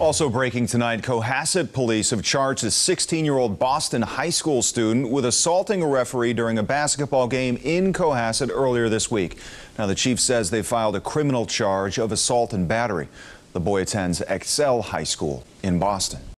Also breaking tonight, Cohasset police have charged a 16-year-old Boston high school student with assaulting a referee during a basketball game in Cohasset earlier this week. Now, the chief says they filed a criminal charge of assault and battery. The boy attends Excel High School in Boston.